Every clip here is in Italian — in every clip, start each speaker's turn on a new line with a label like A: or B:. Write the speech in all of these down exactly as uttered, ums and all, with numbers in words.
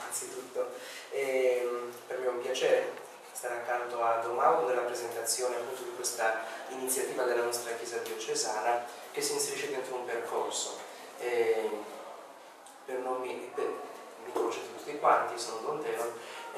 A: anzitutto. E, per me è un piacere stare accanto a Don Mauro nella presentazione appunto di questa iniziativa della nostra Chiesa diocesana che si inserisce dentro un percorso. E, per non mi, per, mi conoscete tutti quanti, sono Don Teo,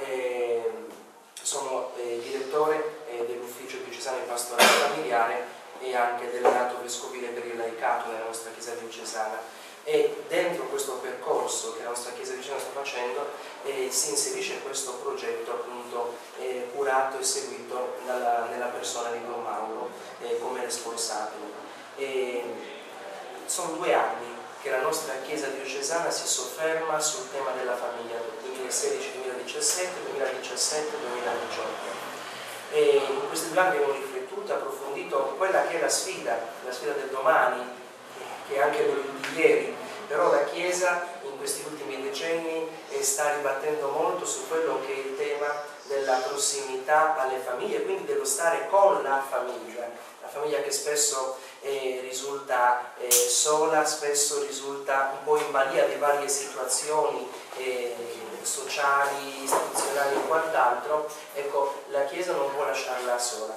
A: e, sono eh, direttore eh, dell'ufficio diocesano di pastorale familiare e anche delegato vescovile per il laicato nella nostra Chiesa diocesana. E dentro questo percorso che la nostra Chiesa diocesana sta facendo eh, si inserisce questo progetto appunto eh, curato e seguito dalla, nella persona di Don Mauro eh, come responsabile. E sono due anni che la nostra Chiesa diocesana si sofferma sul tema della famiglia, duemilasedici duemiladiciassette, duemiladiciassette duemiladiciotto. E in questi due anni abbiamo riflettuto, approfondito quella che è la sfida, la sfida del domani, che è anche quello di ieri, però la Chiesa in questi ultimi decenni sta ribattendo molto su quello che è il tema della prossimità alle famiglie, quindi dello stare con la famiglia, la famiglia che spesso eh, risulta eh, sola, spesso risulta un po' in balia di varie situazioni eh, sociali, istituzionali e quant'altro. Ecco, la Chiesa non può lasciarla sola.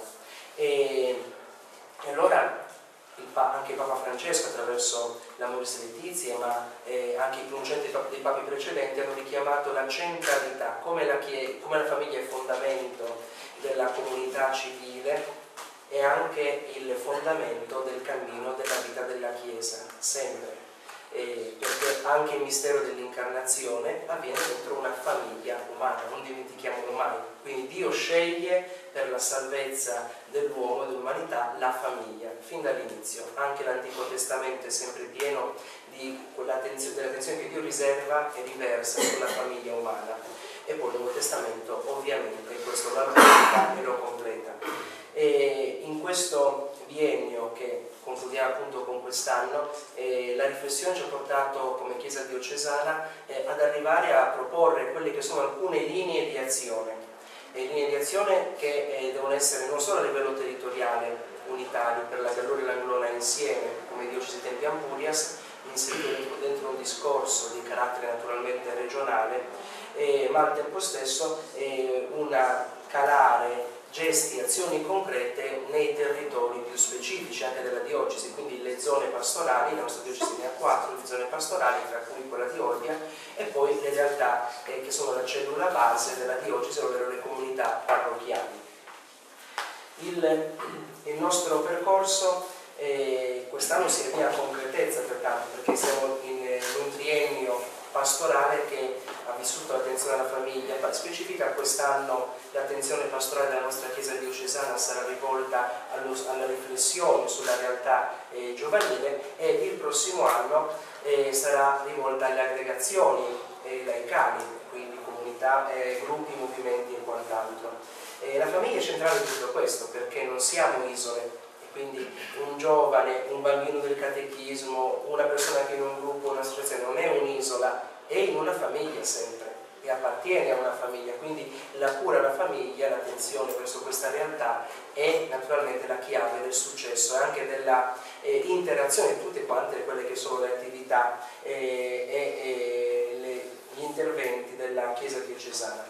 A: E, e allora il pa anche Papa Francesco, attraverso l'Amoris Laetitia, ma eh, anche i pronuncianti dei papi precedenti, hanno richiamato la centralità, come la, come la famiglia è il fondamento della comunità civile, è anche il fondamento del cammino della vita della Chiesa, sempre. Eh, perché anche il mistero dell'incarnazione avviene dentro una famiglia umana, non dimentichiamolo mai. Quindi Dio sceglie per la salvezza dell'uomo e dell'umanità la famiglia, fin dall'inizio. Anche l'Antico Testamento è sempre pieno di quell'attenzione, dell'attenzione che Dio riserva e riversa sulla famiglia umana. E poi il Nuovo Testamento ovviamente questo lo amplifica e lo completa. E in questo biennio che concludiamo appunto con quest'anno, eh, la riflessione ci ha portato come Chiesa diocesana eh, ad arrivare a proporre quelle che sono alcune linee di azione, e linee di azione che eh, devono essere non solo a livello territoriale unitarie per la Gallura e l'Anglona insieme come Diocesi Tempi Ampurias, inserito dentro, dentro un discorso di carattere naturalmente regionale, eh, ma al tempo stesso eh, una calare gesti, azioni concrete nei territori più specifici anche della diocesi, quindi le zone pastorali, la nostra diocesi ne ha quattro le zone pastorali, tra cui quella di Olbia, e poi le realtà eh, che sono la cellula base della diocesi, ovvero le comunità parrocchiali. Il, il nostro percorso eh, quest'anno si avvia a concretezza, pertanto, perché siamo in, in un triennio pastorale che ha vissuto l'attenzione alla famiglia. Specifica quest'anno l'attenzione pastorale della nostra Chiesa diocesana sarà rivolta allo, alla riflessione sulla realtà eh, giovanile, e il prossimo anno eh, sarà rivolta alle aggregazioni eh, laicali, quindi comunità, eh, gruppi, movimenti e quant'altro. Eh, la famiglia è centrale in tutto questo, perché non siamo isole. Quindi un giovane, un bambino del catechismo, una persona che in un gruppo, un'associazione, non è un'isola, è in una famiglia sempre e appartiene a una famiglia. Quindi la cura alla famiglia, l'attenzione verso questa realtà è naturalmente la chiave del successo e anche della eh, interazione di tutte quante quelle che sono le attività e eh, eh, le, gli interventi della Chiesa diocesana.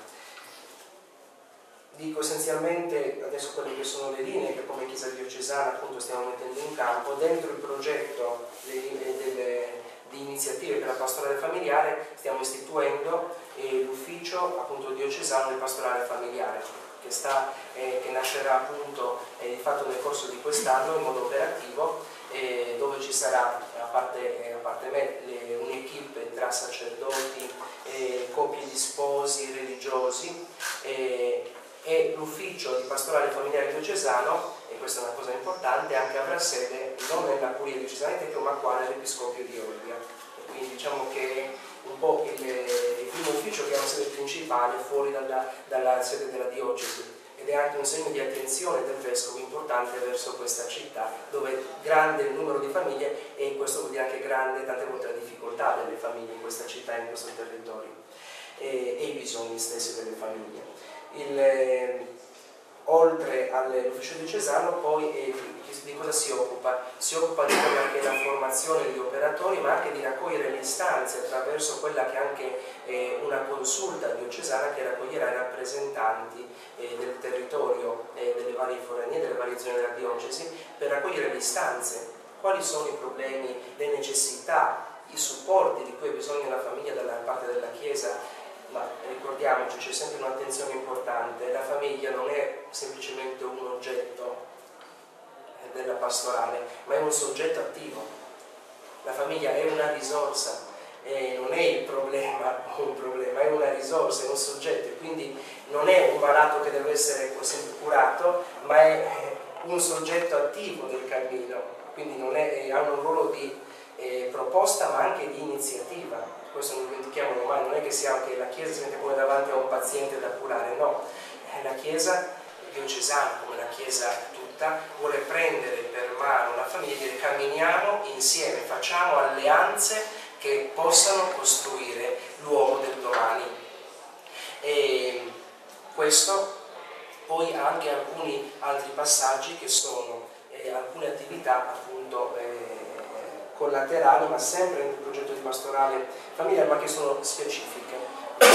A: Dico essenzialmente adesso quelle che sono le linee che come Chiesa diocesana appunto stiamo mettendo in campo dentro il progetto delle, delle, di iniziative per la pastorale familiare. Stiamo istituendo eh, l'ufficio appunto diocesano del pastorale familiare che, sta, eh, che nascerà appunto eh, di fatto nel corso di quest'anno in modo operativo, eh, dove ci sarà a parte, eh, a parte me un'equipe tra sacerdoti, eh, coppie di sposi religiosi, eh, e l'ufficio di pastorale familiare diocesano, e questa è una cosa importante, anche avrà sede non nella curia diocesana di Tecchio, ma qua nell'Episcopio di Olbia. E quindi diciamo che è un po' il, il primo ufficio che ha una sede principale fuori dalla, dalla sede della diocesi, ed è anche un segno di attenzione del vescovo importante verso questa città, dove è grande il numero di famiglie, e questo vuol dire anche grande tante volte la difficoltà delle famiglie in questa città, in questo territorio, e, e i bisogni stessi delle famiglie. Il, oltre all'ufficio diocesano, poi eh, di cosa si occupa? Si occupa di quella che è la formazione degli operatori, ma anche di raccogliere le istanze attraverso quella che è anche eh, una consulta diocesana che raccoglierà i rappresentanti eh, del territorio, eh, delle varie foranie, delle varie zone della diocesi, per raccogliere le istanze. Quali sono i problemi, le necessità, i supporti di cui ha bisogno la famiglia dalla parte della Chiesa? Ma ricordiamoci, c'è sempre un'attenzione importante: la famiglia non è semplicemente un oggetto della pastorale, ma è un soggetto attivo. La famiglia è una risorsa e non è il problema o un problema, è una risorsa, è un soggetto, e quindi non è un malato che deve essere sempre curato, ma è un soggetto attivo del cammino, quindi non è, ha un ruolo di eh, proposta ma anche di iniziativa. Questo non dimentichiamolo mai, non è che, sia, che la Chiesa si mette come davanti a un paziente da curare, no, la Chiesa diocesana, come la Chiesa tutta, vuole prendere per mano la famiglia e dire: camminiamo insieme, facciamo alleanze che possano costruire l'uomo del domani. E questo poi ha anche alcuni altri passaggi che sono eh, alcune attività appunto eh, collaterali, ma sempre nel progetto di pastorale familiare, ma che sono specifiche.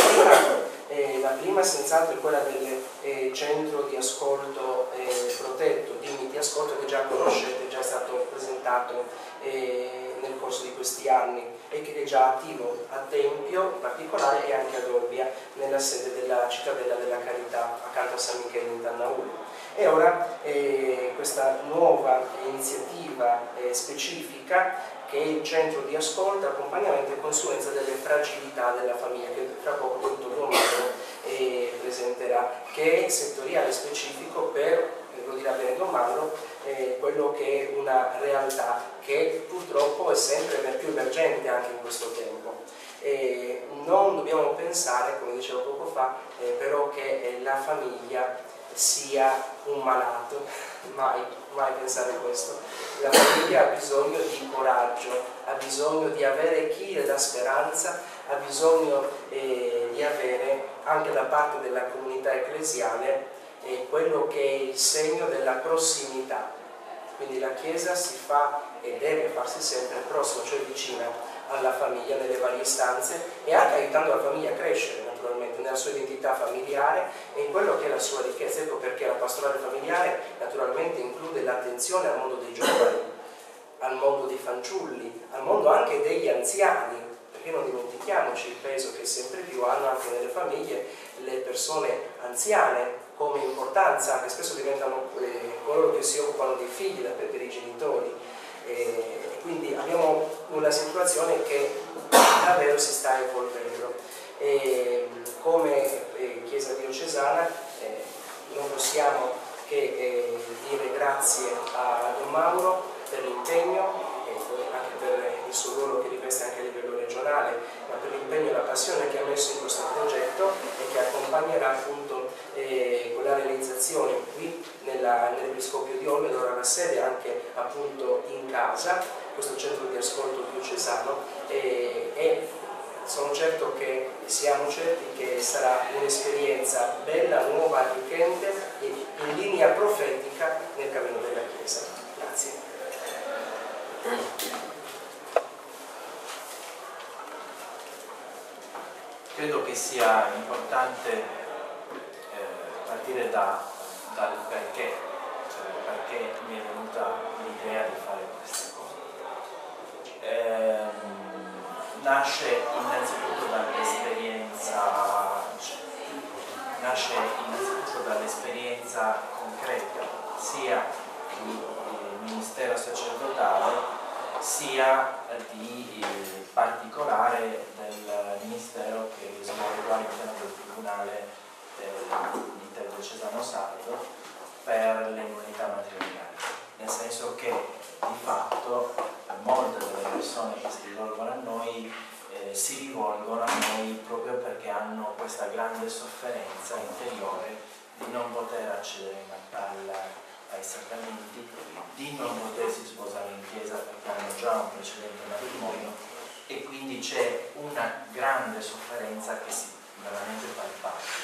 A: Eh, la prima senz'altro è quella del eh, centro di ascolto eh, protetto, Dignity Ascolto, che già conoscete, è già stato presentato eh, nel corso di questi anni e che è già attivo a Tempio in particolare e anche ad Olbia, nella sede della Cittadella della Carità accanto a San Michele in Tannaulu. E ora eh, questa nuova iniziativa eh, specifica, che è il centro di ascolto, accompagnamento e consulenza delle fragilità della famiglia, che tra poco il dottor Domano eh, presenterà, che è settoriale specifico per, lo dirà bene Domano, eh, quello che è una realtà che purtroppo è sempre più emergente anche in questo tempo. Eh, non dobbiamo pensare, come dicevo poco fa, eh, però che eh, la famiglia sia un malato, mai, mai pensare questo. La famiglia ha bisogno di coraggio, ha bisogno di avere chi le dà speranza, ha bisogno eh, di avere anche da parte della comunità ecclesiale eh, quello che è il segno della prossimità. Quindi la Chiesa si fa e deve farsi sempre prossima, cioè vicina alla famiglia nelle varie istanze, e anche aiutando la famiglia a crescere naturalmente nella sua identità familiare e in quello che è la sua ricchezza. Ecco perché la pastorale familiare naturalmente include l'attenzione al mondo dei giovani, al mondo dei fanciulli, al mondo anche degli anziani, perché non dimentichiamoci il peso che sempre più hanno anche nelle famiglie le persone anziane, come importanza, che spesso diventano eh, coloro che si occupano dei figli da per i genitori. Eh, quindi abbiamo una situazione che davvero si sta evolvendo. E, come eh, Chiesa diocesana eh, non possiamo che eh, dire grazie a Don Mauro per l'impegno e anche per il suo ruolo che riveste anche a livello regionale, ma per l'impegno e la passione che ha messo in questo progetto e che accompagnerà appunto eh, con la realizzazione qui nell'Episcopio di Olbia, dove avrà sede anche appunto in casa, questo centro di ascolto diocesano, e, e sono certo che siamo certi che sarà un'esperienza bella, nuova, arricchente e in linea profetica nel cammino della Chiesa. Grazie.
B: Credo che sia importante eh, partire da, dal perché, cioè perché mi è venuta l'idea di fare questa cosa. Eh, nasce innanzitutto dall'esperienza, nasce innanzitutto dall'esperienza concreta, sia di ministero sacerdotale sia di eh, particolare del ministero che svolgo all'interno del Tribunale eh, interdiocesano sardo per le immunità matrimoniali, nel senso che di fatto molte delle persone che si rivolgono a noi eh, si rivolgono a noi proprio perché hanno questa grande sofferenza interiore di non poter accedere in alla ai sacramenti, di non potersi sposare in chiesa perché hanno già un precedente matrimonio, e quindi c'è una grande sofferenza che si veramente palpabile.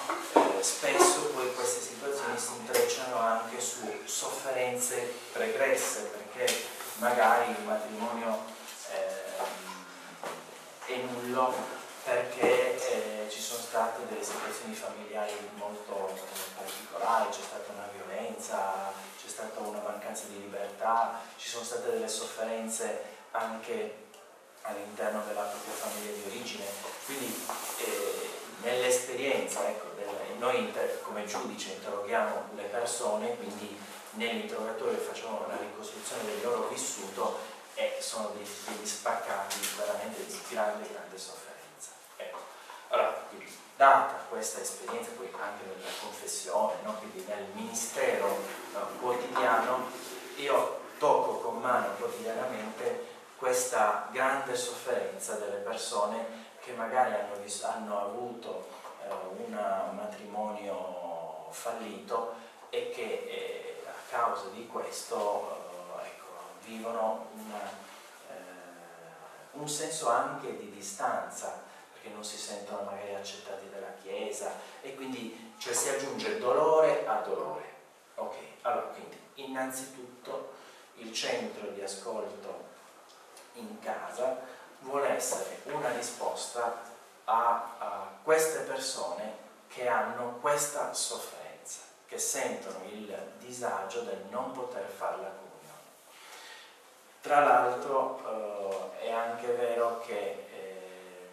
B: eh, spesso poi queste situazioni si intrecciano anche su sofferenze pregresse, perché magari il matrimonio eh, è nullo perché eh, ci sono state delle situazioni familiari molto particolari, c'è stata una violenza, c'è stata una mancanza di libertà, ci sono state delle sofferenze anche all'interno della propria famiglia di origine. Quindi eh, nell'esperienza, ecco, del, noi inter, come giudice interroghiamo le persone, quindi nell'interrogatorio facciamo una ricostruzione del loro vissuto e sono dei, degli spaccati veramente di grande, grande sofferenza. Ecco. Allora, quindi, data questa esperienza, poi anche nella confessione, no? Quindi nel ministero no, quotidiano, io tocco con mano quotidianamente questa grande sofferenza delle persone che magari hanno, hanno avuto eh, un matrimonio fallito e che eh, a causa di questo eh, ecco, vivono una, eh, un senso anche di distanza, perché non si sentono magari accettati dalla Chiesa e quindi cioè, si aggiunge dolore a dolore. Ok, allora quindi innanzitutto il centro di ascolto in casa vuole essere una risposta a, a queste persone che hanno questa sofferenza, che sentono il disagio del non poter fare la comunione. Tra l'altro eh, è anche vero che eh,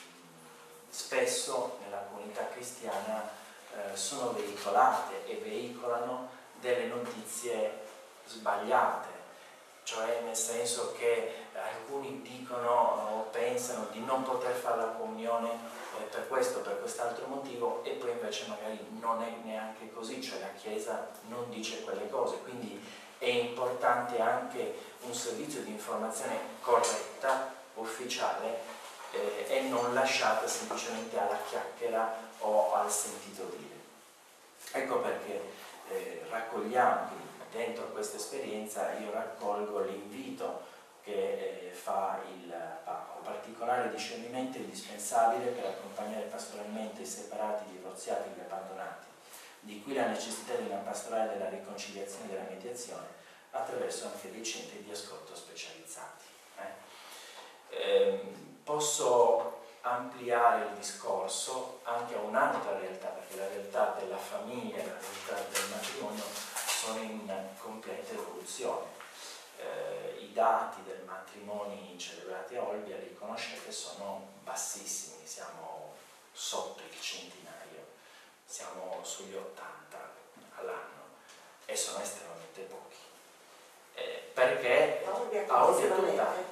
B: spesso nella comunità cristiana eh, sono veicolate e veicolano delle notizie sbagliate, cioè nel senso che alcuni dicono o pensano di non poter fare la comunione eh, per questo o per quest'altro motivo e poi invece magari non è neanche così, cioè la Chiesa non dice quelle cose, quindi è importante anche un servizio di informazione corretta, ufficiale eh, e non lasciata semplicemente alla chiacchiera o al sentito dire. Ecco perché eh, raccogliamo, quindi dentro questa esperienza io raccolgo l'invito che eh, fa il Papa. Un particolare discernimento è indispensabile per accompagnare pastoralmente i separati, i divorziati e gli abbandonati, di cui la necessità di una pastorale della riconciliazione e della mediazione attraverso anche dei centri di ascolto specializzati. Eh? Eh, posso ampliare il discorso anche a un'altra realtà, perché la realtà della famiglia e la realtà del matrimonio sono in completa evoluzione. Eh, I dati del matrimoni celebrati a Olbia, li conoscete, sono bassissimi, siamo sotto il centinaio, siamo sugli ottanta all'anno e sono estremamente pochi. Eh, perché a Olbia tutta,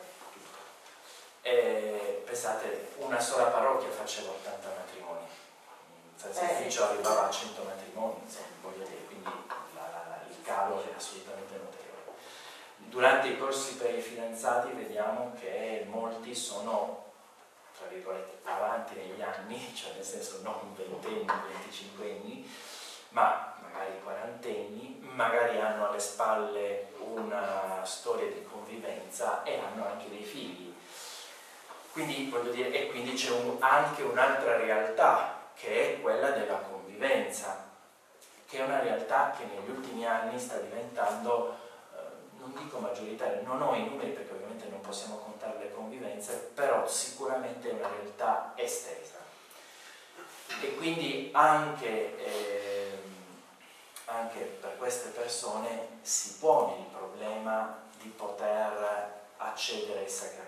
B: eh, pensate, una sola parrocchia faceva ottanta matrimoni, in Salsificio arrivava a cento matrimoni, insomma, voglio dire, quindi la, la, il calo è assolutamente notevole. Durante i corsi per i fidanzati vediamo che molti sono, tra virgolette, avanti negli anni, cioè nel senso non ventenni, venticinquenni, ma magari quarantenni, magari hanno alle spalle una storia di convivenza e hanno anche dei figli. Quindi, voglio dire, e quindi c'è un, anche un'altra realtà che è quella della convivenza, che è una realtà che negli ultimi anni sta diventando, eh, non dico maggioritaria, non ho i numeri perché ovviamente non possiamo contare le convivenze, però sicuramente è una realtà estesa. E quindi anche, eh, anche per queste persone si pone il problema di poter accedere ai sacramenti.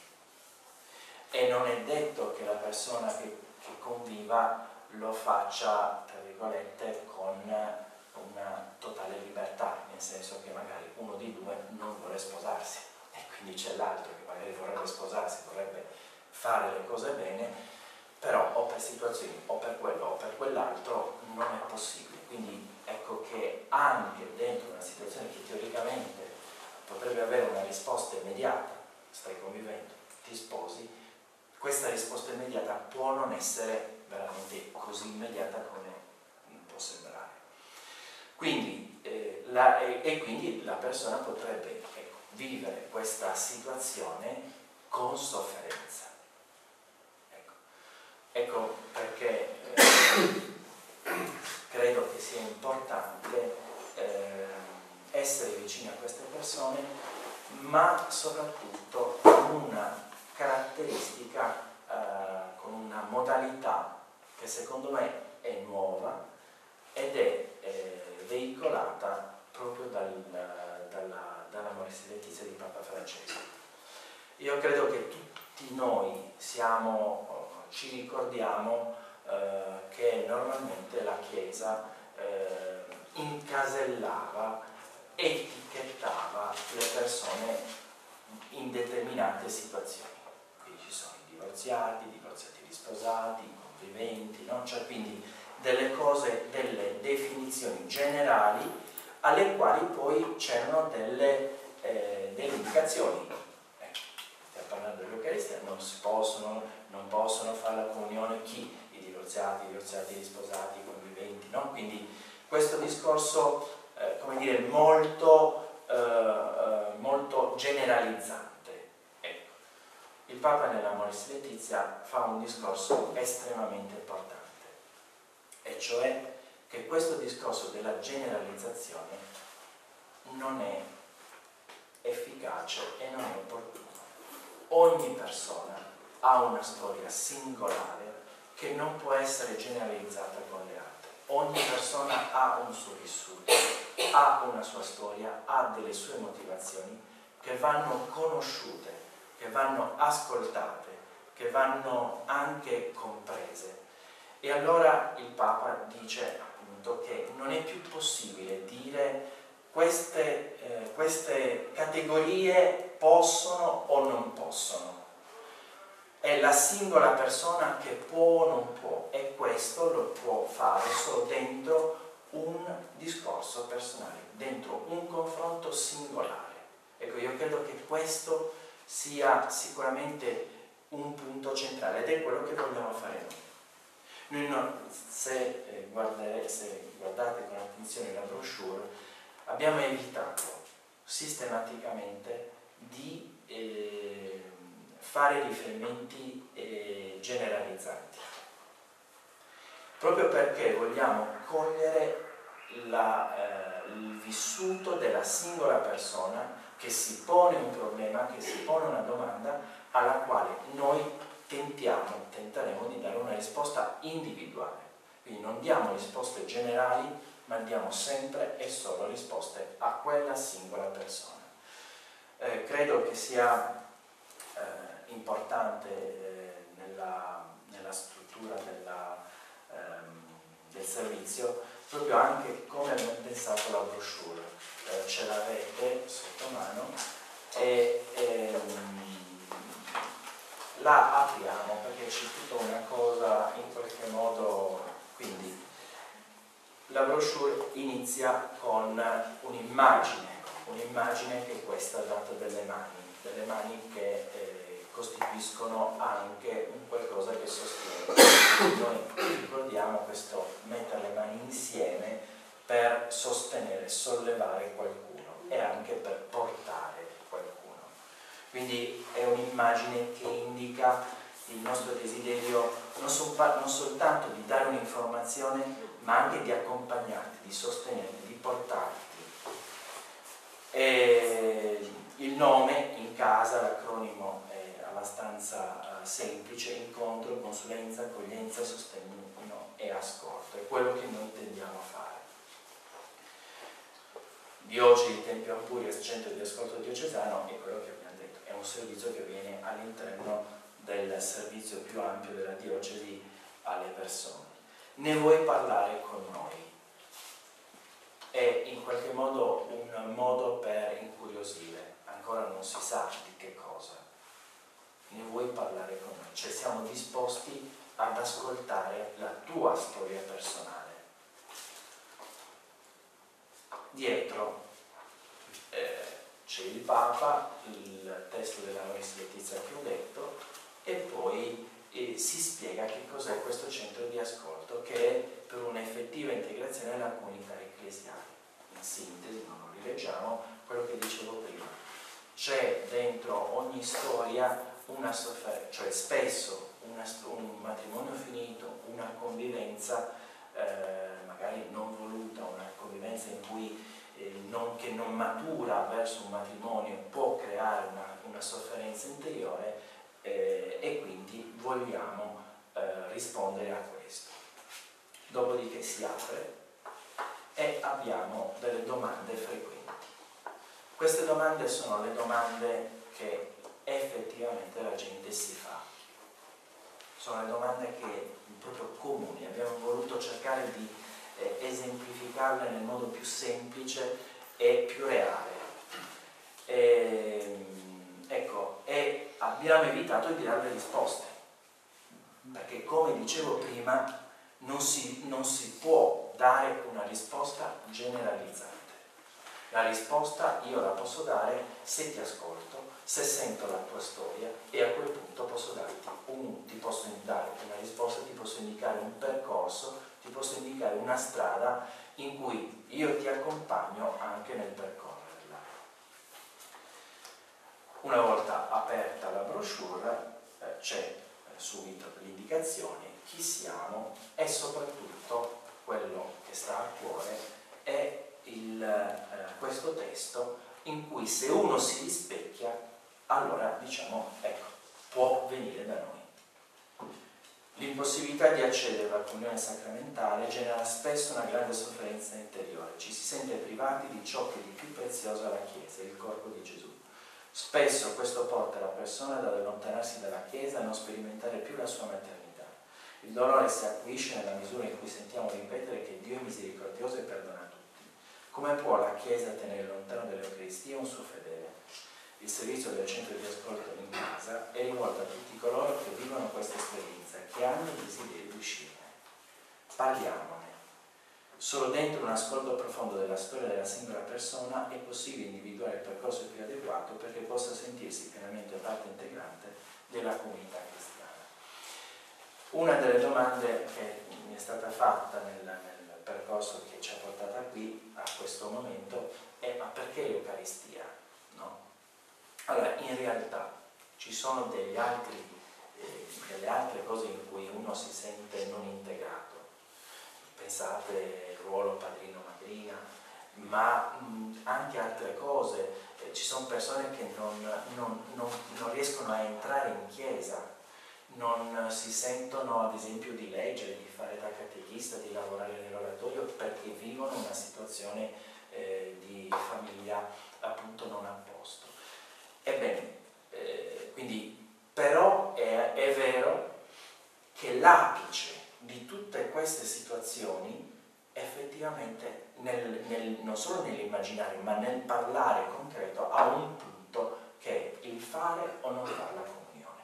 B: E non è detto che la persona che, che conviva lo faccia, tra virgolette, con una totale libertà, nel senso che magari uno dei due non vuole sposarsi e quindi c'è l'altro che magari vorrebbe sposarsi, vorrebbe fare le cose bene, però o per situazioni o per quello o per quell'altro non è possibile. Quindi ecco che anche dentro una situazione che teoricamente potrebbe avere una risposta immediata, stai convivendo, ti sposi, questa risposta immediata può non essere veramente così immediata come può sembrare. Quindi, eh, la, e, e quindi la persona potrebbe ecco, vivere questa situazione con sofferenza. Ecco, ecco perché eh, sia importante eh, essere vicini a queste persone, ma soprattutto con una caratteristica, eh, con una modalità che secondo me è nuova ed è eh, veicolata proprio dal, dalla, dalla Amoris Laetitia di Papa Francesco. Io credo che tutti noi siamo, ci ricordiamo eh, che normalmente la Chiesa eh, incasellava, etichettava le persone in determinate situazioni. Quindi ci sono i divorziati, i divorziati risposati, i conviventi, no? Cioè quindi delle cose, delle definizioni generali alle quali poi c'erano delle, eh, delle indicazioni. Ecco, stiamo parlando dell'Eucaristia, non si possono, non possono fare la comunione chi? I divorziati, i divorziati risposati, i conviventi, no? Quindi questo discorso, eh, come dire, molto, eh, eh, molto generalizzante. Ecco. Il Papa nella Amoris Laetitia fa un discorso estremamente importante, e cioè che questo discorso della generalizzazione non è efficace e non è opportuno. Ogni persona ha una storia singolare che non può essere generalizzata con le altre. Ogni persona ha un suo vissuto, ha una sua storia, ha delle sue motivazioni che vanno conosciute, che vanno ascoltate, che vanno anche comprese. E allora il Papa dice appunto che non è più possibile dire queste, eh, queste categorie possono o non possono. È la singola persona che può o non può, e questo lo può fare solo dentro un discorso personale, dentro un confronto singolare. Ecco, io credo che questo sia sicuramente un punto centrale ed è quello che vogliamo fare noi. Noi non, se, eh, guardate, se guardate con attenzione la brochure, abbiamo evitato sistematicamente di eh, fare riferimenti eh, generalizzanti, proprio perché vogliamo cogliere la, eh, il vissuto della singola persona che si pone un problema, che si pone una domanda alla quale noi tentiamo, tenteremo di dare una risposta individuale. Quindi non diamo risposte generali, ma diamo sempre e solo risposte a quella singola persona. Eh, credo che sia eh, importante eh, nella, nella struttura della, ehm, del servizio proprio anche come abbiamo pensato la brochure. Eh, ce l'avete sotto mano e ehm, la apriamo perché c'è tutta una cosa in qualche modo. Quindi la brochure inizia con un'immagine, un'immagine che è questa data delle mani, delle mani che eh, costituiscono anche un qualcosa che sostiene. Noi ricordiamo questo mettere le mani insieme per sostenere, sollevare qualcuno e anche per portare qualcuno. Quindi è un'immagine che indica il nostro desiderio non, sol non soltanto di dare un'informazione, ma anche di accompagnarti, di sostenerti, di portarti. E il nome in casa, l'acronimo è abbastanza uh, semplice: incontro, consulenza, accoglienza, sostegno e ascolto. È quello che noi intendiamo fare. Diocesi Tempio Ampurias, centro di ascolto diocesano, è quello che abbiamo detto, è un servizio che viene all'interno del servizio più ampio della diocesi alle persone. Ne vuoi parlare con noi? È in qualche modo un modo per incuriosire, ancora non si sa di che cosa. Ne vuoi parlare con noi? Cioè siamo disposti ad ascoltare la tua storia personale. Dietro eh, c'è il Papa, il testo della Amoris Laetitia che ho detto, e poi eh, si spiega che cos'è questo centro di ascolto, che è per un'effettiva integrazione nella comunità ecclesiale. In sintesi, non lo rileggiamo, quello che dicevo prima. C'è dentro ogni storia una sofferenza, cioè spesso una, un matrimonio finito, una convivenza eh, magari non voluta, convivenza in cui, eh, non, che non matura verso un matrimonio può creare una, una sofferenza interiore, eh, e quindi vogliamo eh, rispondere a questo. Dopodiché si apre e abbiamo delle domande frequenti. Queste domande sono le domande che effettivamente la gente si fa. Sono le domande che proprio comuni, abbiamo voluto cercare di eh, esemplificarle nel modo più semplice e più reale. E, ecco, e abbiamo evitato di dare le risposte, perché come dicevo prima non si, non si può dare una risposta generalizzante. La risposta io la posso dare se ti ascolto, se sento la tua storia, e a quel punto posso darti un, ti posso dare una risposta, ti posso indicare un percorso, ti posso indicare una strada in cui io ti accompagno anche nel percorrerla. Una volta aperta la brochure eh, c'è eh, subito l'indicazione chi siamo e soprattutto quello che sta a cuore è il, eh, questo testo in cui se uno si rispecchia, allora diciamo ecco, può venire da noi. L'impossibilità di accedere alla comunione sacramentale genera spesso una grande sofferenza interiore, ci si sente privati di ciò che è di più prezioso alla Chiesa, il corpo di Gesù. Spesso questo porta la persona ad allontanarsi dalla Chiesa e a non sperimentare più la sua maternità. Il dolore si acuisce nella misura in cui sentiamo ripetere che Dio è misericordioso e perdona tutti. Come può la Chiesa tenere lontano dall'Eucaristia un suo fedele? Il servizio del centro di ascolto in casa è rivolto a tutti coloro che vivono questa esperienza, che hanno il desiderio di uscirne. Parliamone. Solo dentro un ascolto profondo della storia della singola persona è possibile individuare il percorso più adeguato perché possa sentirsi pienamente parte integrante della comunità cristiana. Una delle domande che mi è stata fatta nel, nel percorso che ci ha portata qui a questo momento è: ma perché l'Eucaristia? No? Allora, in realtà ci sono degli altri, eh, delle altre cose in cui uno si sente non integrato. Pensate al ruolo padrino-madrina, ma mh, anche altre cose. Eh, ci sono persone che non, non, non, non riescono a entrare in chiesa, non si sentono ad esempio di leggere, di fare da catechista, di lavorare nell'oratorio perché vivono una situazione eh, di famiglia appunto non a posto. Ebbene, eh, quindi però è, è vero che l'apice di tutte queste situazioni effettivamente nel, nel, non solo nell'immaginare ma nel parlare concreto ha un punto che è il fare o non fare la comunione.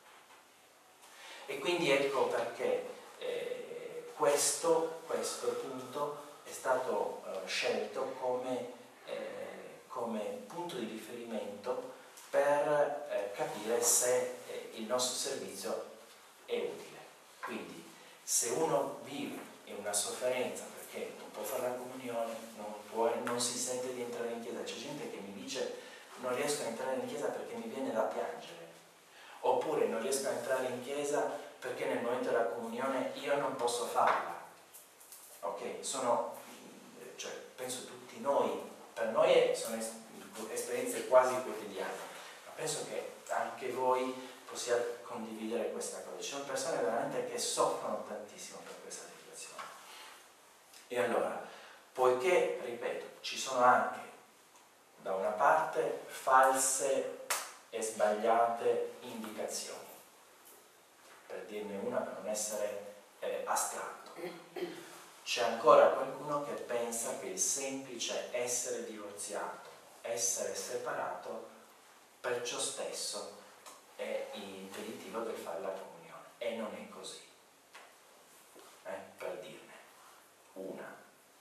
B: E quindi ecco perché eh, questo, questo punto è stato eh, scelto come, eh, come punto di riferimento per eh, capire se eh, il nostro servizio è utile. Quindi se uno vive in una sofferenza perché non può fare la comunione, non, può, non si sente di entrare in chiesa, c'è gente che mi dice non riesco a entrare in chiesa perché mi viene da piangere, oppure non riesco a entrare in chiesa perché nel momento della comunione io non posso farla. Ok? Sono, cioè, penso tutti noi, per noi sono es esperienze quasi quotidiane, ma penso che anche voi possiate condividere questa cosa. Ci sono persone veramente che soffrono tantissimo per questa situazione. E allora, poiché, ripeto, ci sono anche da una parte false e sbagliate indicazioni, per dirne una per non essere eh, astratto, c'è ancora qualcuno che pensa che il semplice essere divorziato, essere separato, per ciò stesso è impeditivo del fare la comunione, e non è così, eh, per dirne una.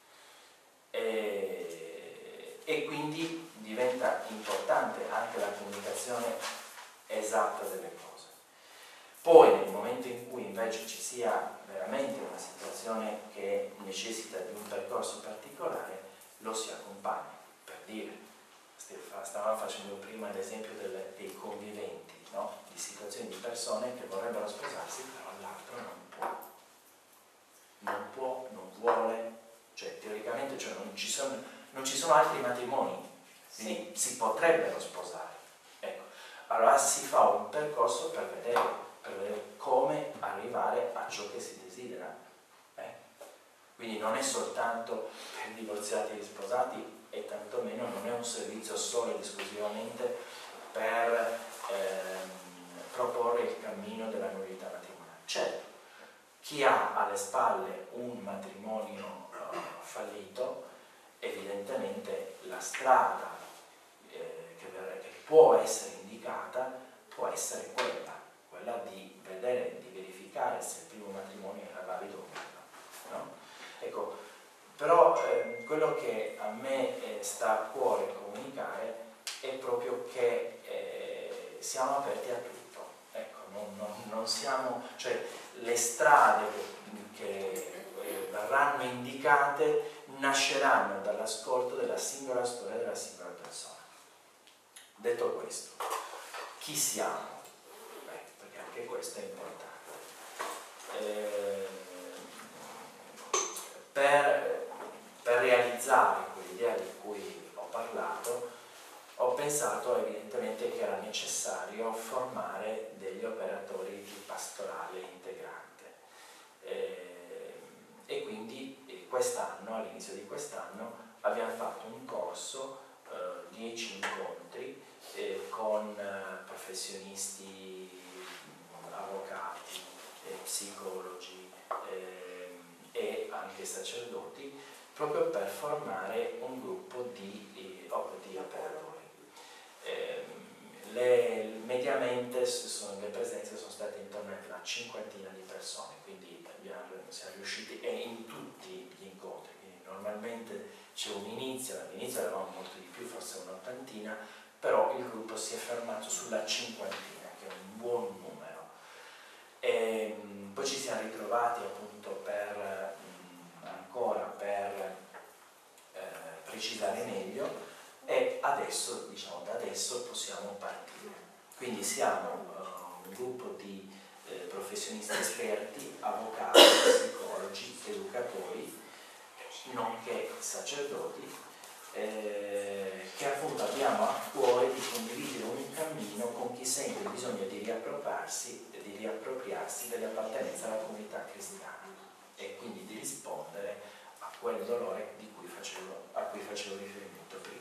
B: E, e quindi diventa importante anche la comunicazione esatta delle cose. Poi nel momento in cui invece ci sia veramente una situazione che necessita di un percorso particolare, lo si accompagna. Per dire, stavamo facendo prima l'esempio dei conviventi, no? Di situazioni di persone che vorrebbero sposarsi, però l'altro non può. Non può, non vuole, cioè teoricamente cioè non, ci sono, non ci sono altri matrimoni, quindi
C: Sì.
B: si potrebbero sposare. Ecco. Allora si fa un percorso per vedere, per vedere come arrivare a ciò che si desidera. Eh? Quindi non è soltanto per divorziati e sposati, e tantomeno non è un servizio solo ed esclusivamente per ehm, proporre il cammino della nullità matrimoniale. Certo, chi ha alle spalle un matrimonio uh, fallito, evidentemente la strada eh, che, che può essere indicata può essere quella, quella di vedere, di verificare se il primo matrimonio era valido o meno. No? Ecco, però eh, quello che a me eh, sta a cuore comunicare è proprio che eh, siamo aperti a tutto. Ecco, non, non, non siamo, cioè le strade che, che eh, verranno indicate nasceranno dall'ascolto della singola storia della singola persona. Detto questo, chi siamo? Beh, perché anche questo è importante. Eh, per, per realizzare quell'idea di cui ho parlato, ho pensato evidentemente che era necessario formare degli operatori di pastorale integrante. Eh, e quindi eh, quest'anno, all'inizio di quest'anno, abbiamo fatto un corso, eh, dieci incontri eh, con eh, professionisti, avvocati, eh, psicologi eh, e anche sacerdoti, proprio per formare un gruppo di, di, di operatori. Eh, le, mediamente sono, le presenze sono state intorno a una cinquantina di persone, quindi abbiamo, siamo riusciti, e in tutti gli incontri, quindi normalmente c'è un inizio, all'inizio eravamo molto di più, forse un'ottantina, però il gruppo si è fermato sulla cinquantina, che è un buon numero. E, poi ci siamo ritrovati appunto per mh, ancora per eh, precisare meglio, e adesso, diciamo, da adesso possiamo partire. Quindi siamo uh, un gruppo di eh, professionisti esperti, avvocati, psicologi, educatori, nonché sacerdoti, eh, che appunto abbiamo a cuore di condividere un cammino con chi sente il bisogno di riappropriarsi, di riappropriarsi dell'appartenenza alla comunità cristiana e quindi di rispondere a quel dolore di cui facevo, a cui facevo riferimento prima.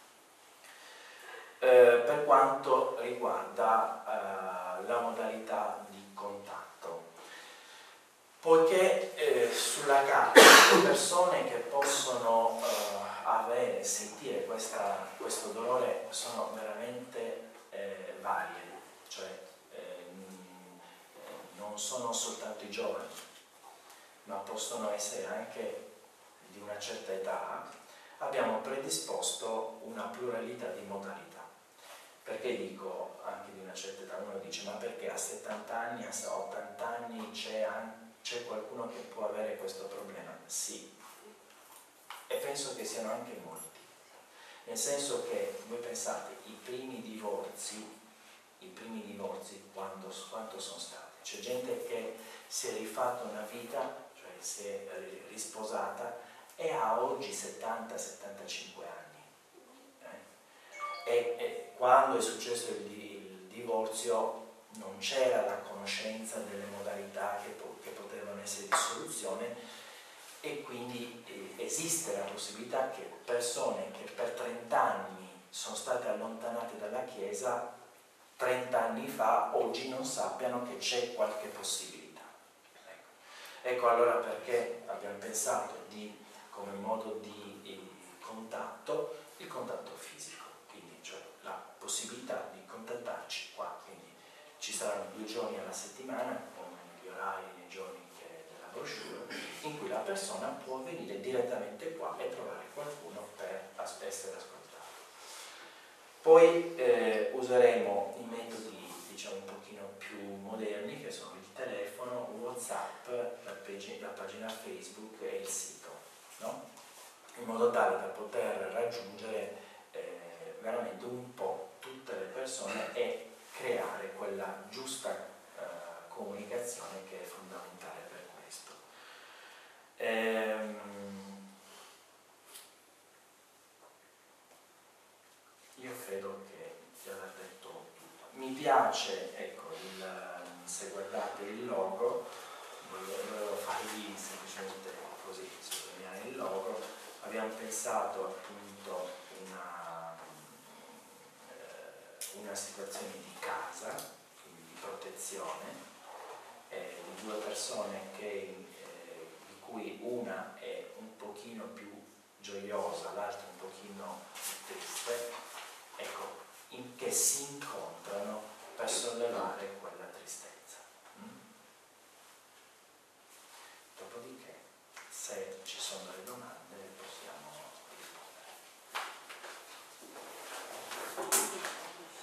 B: Eh, per quanto riguarda eh, la modalità di contatto, poiché eh, sulla carta le persone che possono eh, avere, sentire questa, questo dolore sono veramente eh, varie, cioè eh, non sono soltanto i giovani, ma possono essere anche di una certa età. Abbiamo predisposto una pluralità di modalità. Perché dico anche di una certa età? Uno dice, ma perché a settanta anni, a ottanta anni c'è, c'è qualcuno che può avere questo problema? Sì, e penso che siano anche molti, nel senso che voi pensate, i primi divorzi, i primi divorzi quando, quanto sono stati? C'è gente che si è rifatta una vita, cioè si è risposata e ha oggi settanta settantacinque anni. E, e quando è successo il, il divorzio non c'era la conoscenza delle modalità che, po che potevano essere di soluzione, e quindi eh, esiste la possibilità che persone che per trenta anni sono state allontanate dalla Chiesa trenta anni fa oggi non sappiano che c'è qualche possibilità. Ecco. Ecco allora perché abbiamo pensato di, come modo di eh, contatto, il contatto fisico. La possibilità di contattarci qua, quindi ci saranno due giorni alla settimana, come gli orari nei giorni che della brochure, in cui la persona può venire direttamente qua e trovare qualcuno per essere ascoltato. Poi eh, useremo i metodi, diciamo, un pochino più moderni, che sono il telefono, WhatsApp, la, la pagina Facebook e il sito, no? In modo tale da poter raggiungere veramente un po' tutte le persone e creare quella giusta eh, comunicazione che è fondamentale per questo. Ehm, mi piace, ecco, il, se guardate il logo, volevo farvi semplicemente così, sottolineare il logo, abbiamo pensato appunto una, eh, una situazione di casa, quindi di protezione, eh, di due persone che, eh, di cui una è un pochino più gioiosa, l'altra un pochino più triste, ecco, in che si incontrano per sollevare quella tristezza. Mm? Dopodiché, se ci sono delle domande, possiamo rispondere.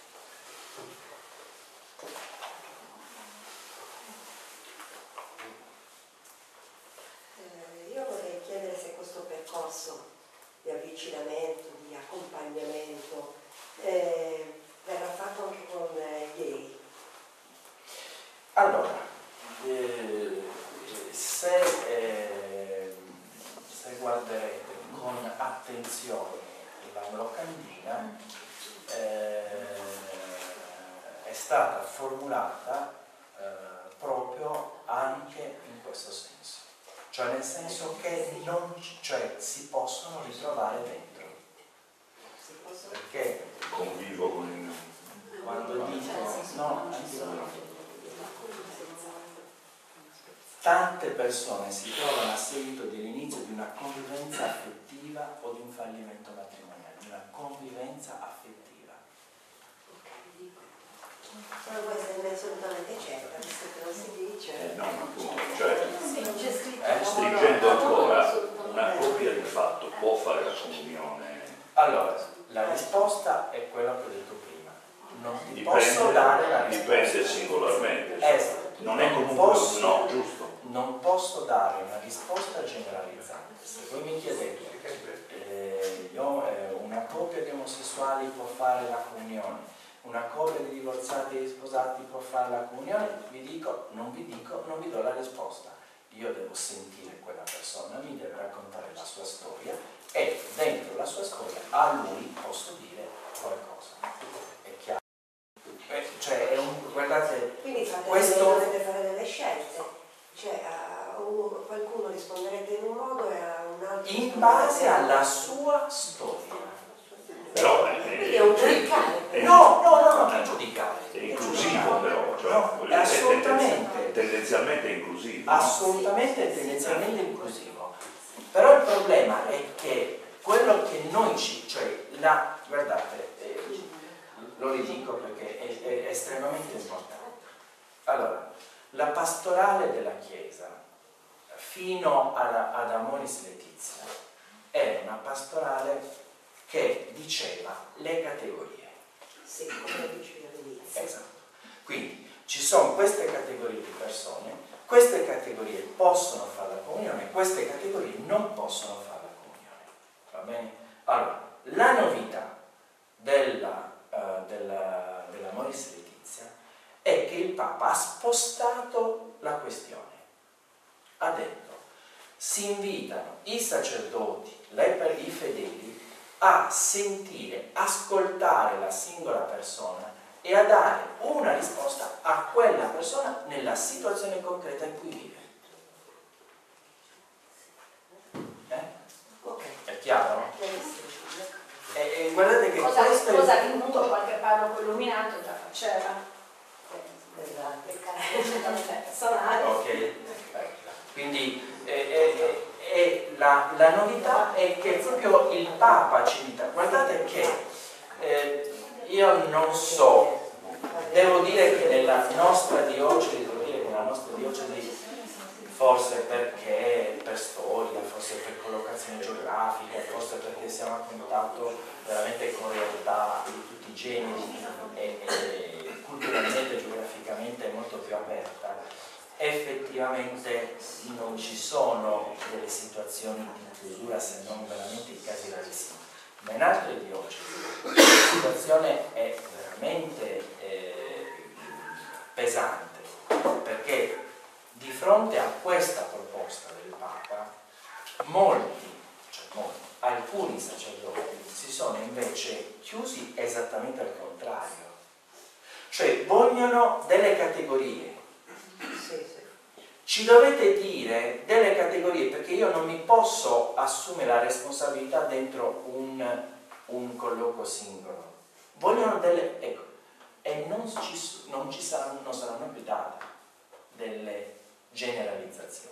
C: Eh, io vorrei chiedere se questo percorso di avvicinamento, di accompagnamento, eh, verrà fatto anche con eh, gli gay.
B: Allora, eh, se, eh, se guarderete con attenzione la locandina, eh, è stata formulata eh, proprio anche in questo senso, cioè nel senso che non, cioè, si possono ritrovare dentro, perché
D: convivo con il...
B: quando dico no, tante persone si trovano a seguito dell'inizio di una convivenza affettiva o di un fallimento matrimoniale, di una convivenza affettiva.
C: Non può essere assolutamente certa, visto che non si dice.
D: Eh, no, appunto, cioè,
C: Sì, non c'è scritto.
B: Eh,
D: stringendo ancora, una coppia di fatto può fare la comunione?
B: Allora, la risposta è quella che ho detto prima. Non ti
D: Dipende,
B: posso dare la risposta.
D: dipende singolarmente.
B: Esatto.
D: Non è comunque
B: posso,
D: un no, giusto?
B: Non posso dare una risposta generalizzante. Se voi mi chiedete, eh, io, eh, una coppia di omosessuali può fare la comunione, una coppia di divorziati e di sposati può fare la comunione, vi dico, non vi dico, non vi do la risposta. Io devo sentire quella persona, mi deve raccontare la sua storia e dentro la sua storia a lui posso dire qualcosa. È chiaro? Eh, cioè, è un, guardate,
C: Quindi fate,
B: questo...
C: dovete fare delle scelte, cioè a uno, qualcuno risponderete in un modo e a un altro
B: in base alla sua storia.
D: Però
C: quindi è un giudicare.
D: è,
B: No, no, no, non è giudicare.
D: è inclusivo però, cioè,
B: No,
D: voglio dire,
B: assolutamente.
D: tendenzialmente inclusivo.
B: Assolutamente e tendenzialmente inclusivo. Però il problema è che quello che noi ci, cioè la, guardate, eh, lo ridico perché è, è estremamente importante. Allora, la pastorale della Chiesa fino alla, ad Amoris Laetitia è una pastorale che diceva le categorie.
C: Sì, come dicevi all'inizio.
B: Esatto. Quindi ci sono queste categorie di persone, queste categorie possono fare la comunione, queste categorie non possono fare la comunione. Va bene? Allora, la novità della, uh, della, della Amoris Laetitia è che il Papa ha spostato la questione. Ha detto, si invitano i sacerdoti, le, i fedeli, a sentire, ascoltare la singola persona e a dare una risposta a quella persona nella situazione concreta in cui vive. Eh?
C: Ok.
B: È chiaro?
C: Chiarissimo.
B: E, e guardate che
E: cosa,
B: questo
E: cosa
B: è...
E: che comunque qualche parroco illuminato già faceva.
C: Esatto.
E: Il carattere personale.
B: Ok, quindi eh, eh, eh, la, la novità è che proprio il Papa ci invita. Guardate che eh, io non so, devo dire che nella nostra diocesi, devo dire che nella nostra diocesi, forse perché per storia, forse per collocazione geografica, forse perché siamo a contatto veramente con realtà di tutti i generi e, e culturalmente e geograficamente è molto più aperta, effettivamente non ci sono delle situazioni di chiusura se non veramente i casi rarissimi. Ma in altre diocesi la situazione è veramente eh, pesante, perché di fronte a questa proposta del Papa molti, cioè molti, alcuni sacerdoti si sono invece chiusi esattamente al contrario, Cioè vogliono delle categorie.
C: Sì, sì.
B: Ci dovete dire delle categorie, perché io non mi posso assumere la responsabilità dentro un, un colloquio singolo. Vogliono delle... ecco, e non ci, non ci saranno, non saranno più date delle generalizzazioni.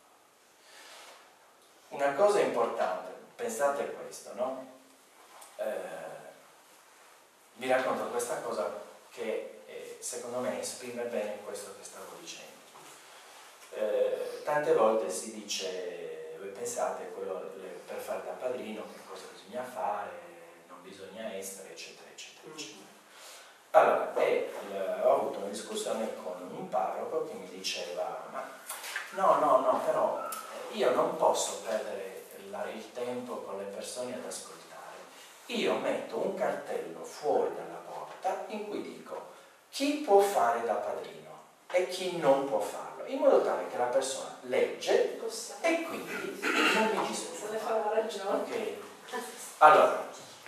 B: Una cosa importante, pensate a questo, no? Eh, vi racconto questa cosa che eh, secondo me esprime bene questo che stavo dicendo. Eh, tante volte si dice, voi pensate quello, le, per fare da padrino che cosa bisogna fare, non bisogna essere, eccetera, eccetera, eccetera. Allora, e, l, ho avuto una discussione con un parroco che mi diceva, ma no, no, no, però io non posso perdere la, il tempo con le persone ad ascoltare. Io metto un cartello fuori dalla porta in cui dico chi può fare da padrino e chi non può farlo, in modo tale che la persona legge e quindi non mi disturba.
E: Se ne fa la ragione.
B: Okay. Allora,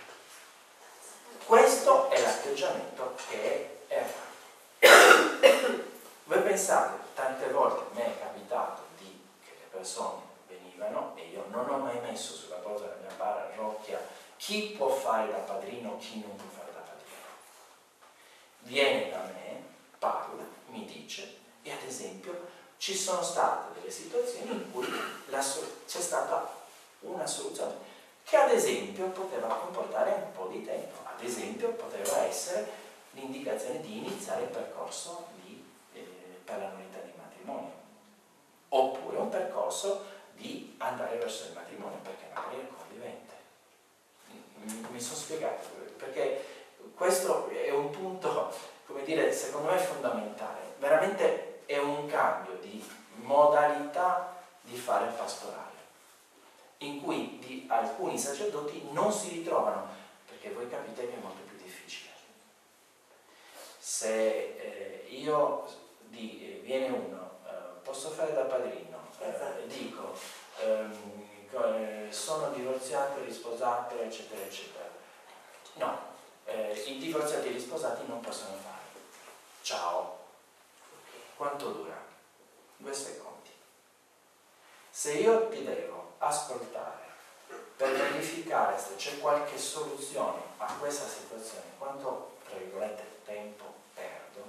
B: questo è l'atteggiamento che è errato. Voi pensate, tante volte a me è capitato di che le persone venivano e io non ho mai messo sulla porta della mia parrocchia chi può fare da padrino, chi non può fare da padrino. Viene da me, parla, mi dice, e ad esempio ci sono state delle situazioni in cui c'è stata una soluzione che ad esempio poteva comportare un po' di tempo, ad esempio poteva essere l'indicazione di iniziare il percorso di, eh, per la nullità di matrimonio, oppure un percorso di andare verso il matrimonio perché magari è convivente. Mi sono spiegato, perché questo è un punto, come dire, secondo me fondamentale. Veramente è un cambio di modalità di fare il pastorale, in cui di alcuni sacerdoti non si ritrovano, perché voi capite che è molto più difficile. Se eh, io di, eh, viene uno, eh, posso fare da padrino, eh, dico ehm, sono divorziato, risposato, eccetera, eccetera. No, eh, i divorziati e i risposati non possono fare. Ciao. Quanto dura? Due secondi. Se io ti devo ascoltare per verificare se c'è qualche soluzione a questa situazione, quanto, tra virgolette, tempo perdo?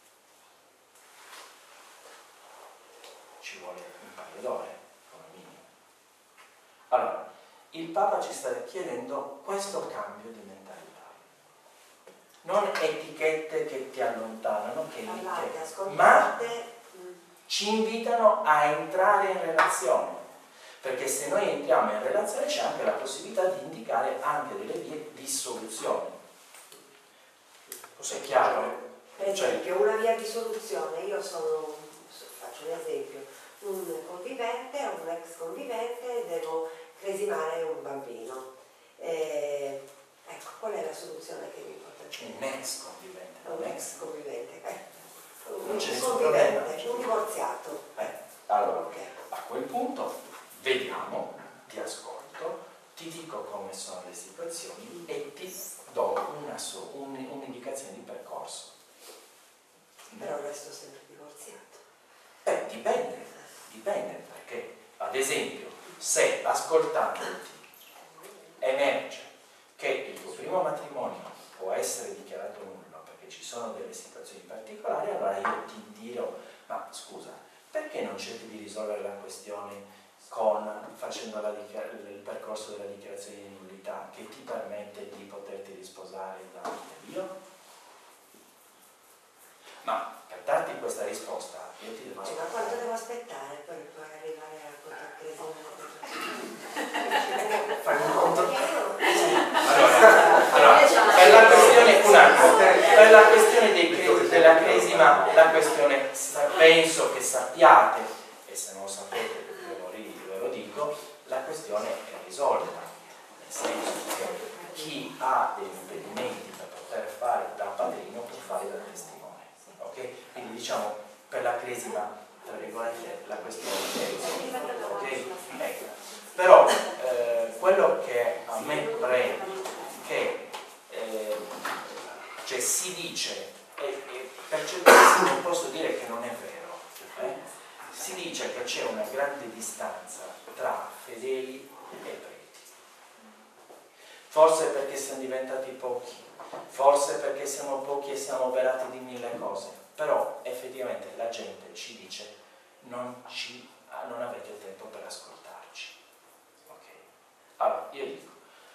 B: Ci vuole un paio d'ore. Allora, il Papa ci sta chiedendo questo cambio di mentalità. Non etichette che ti allontanano, che li, ma ci invitano a entrare in relazione. Perché se noi entriamo in relazione c'è anche la possibilità di indicare anche delle vie di soluzione. È chiaro?
C: Per esempio, cioè, una via di soluzione, io sono, faccio un esempio, un convivente o un ex convivente, devo cresimare un bambino. Eh, ecco, qual è la soluzione che mi porta?
B: Un ex convivente.
C: Un ex convivente, eh. un,
B: non c'è
C: un
B: nessun
C: convivente,
B: problema.
C: un divorziato.
B: Eh, allora,
C: okay.
B: A quel punto vediamo, ti ascolto, ti dico come sono le situazioni e ti do una so, un, un'indicazione di percorso.
C: Però resto sempre divorziato.
B: Eh, dipende, dipende perché, ad esempio, se ascoltandoti emerge che il tuo primo matrimonio può essere dichiarato nullo perché ci sono delle situazioni particolari, allora io ti dirò, ma scusa, perché non cerchi di risolvere la questione con, facendo la, il percorso della dichiarazione di nullità che ti permette di poterti risposare davanti a Dio? Ma per darti questa risposta io ti devo aspettare.
C: Ma quanto devo aspettare per poi arrivare a questa
B: Fai un conto? Allora, allora per la questione, un attimo, per la questione dei, della cresima, la questione, penso che sappiate, e se non lo sapete ve lo, ve lo dico, la questione è risolta, nel senso che chi ha degli impedimenti per poter fare da padrino può fare da testimone. Okay? Quindi diciamo per la cresima, tra virgolette, la questione è risolta. Okay? Ecco. Però eh, quello che a me preme che eh, cioè si dice, e, e per certi versi non posso dire che non è vero. Eh? Si dice che c'è una grande distanza tra fedeli e preti. Forse perché siamo diventati pochi, forse perché siamo pochi e siamo oberati di mille cose, però effettivamente la gente ci dice non, ci, non avete tempo per ascoltarci. Okay. Allora, io dico,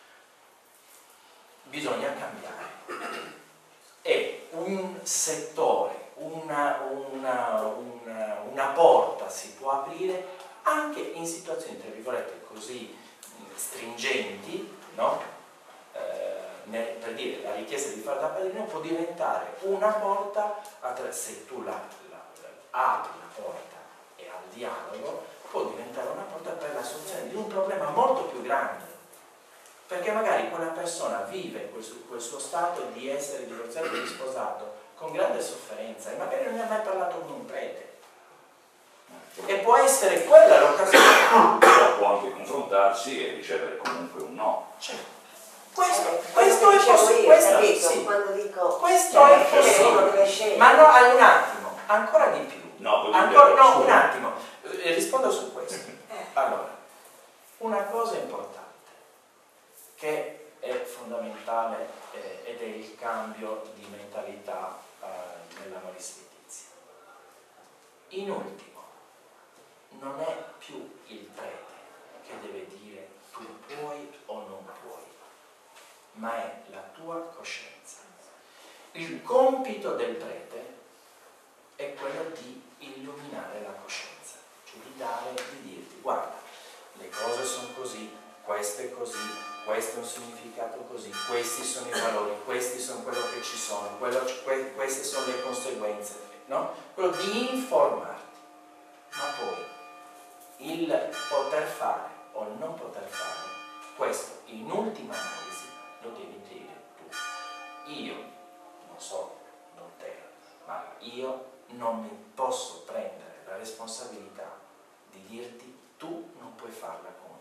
B: bisogna cambiare. E un settore, una, una, una, una porta si può aprire anche in situazioni, tra virgolette, così stringenti, no? Eh, nel, per dire, la richiesta di fare da padrino può diventare una porta, se tu la, la, la apri la porta e al dialogo, può diventare una porta per la soluzione di un problema molto più grande. Perché magari quella persona vive quel, quel suo stato di essere divorziato e risposato con grande sofferenza e magari non ne ha mai parlato con un prete. E può essere quella l'occasione.
D: Però può anche confrontarsi e ricevere comunque un no.
B: Cioè, questo,
C: eh,
B: questo è possibile. Questo, sì.
C: Quando dico
B: questo è possibile. Ma no, un attimo, ancora di più.
D: No,
B: ancora, no un attimo. Eh, rispondo su questo. Allora, una cosa importante che è fondamentale eh, ed è il cambio di mentalità eh, nell'amoris letizia. In ultimo, non è più il prete che deve dire tu puoi o non puoi, ma è la tua coscienza. Il compito del prete è quello di illuminare la coscienza, cioè di dare, di dirti guarda, le cose sono così, questo è così, questo è un significato così, questi sono i valori, questi sono quello che ci sono, quello, que, queste sono le conseguenze, no? Quello di informarti, ma poi il poter fare o il non poter fare, questo in ultima analisi lo devi dire tu. Io, non so, non te, ma io non mi posso prendere la responsabilità di dirti tu non puoi fare la comunione.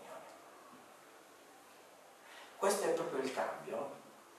B: Questo è proprio il cambio.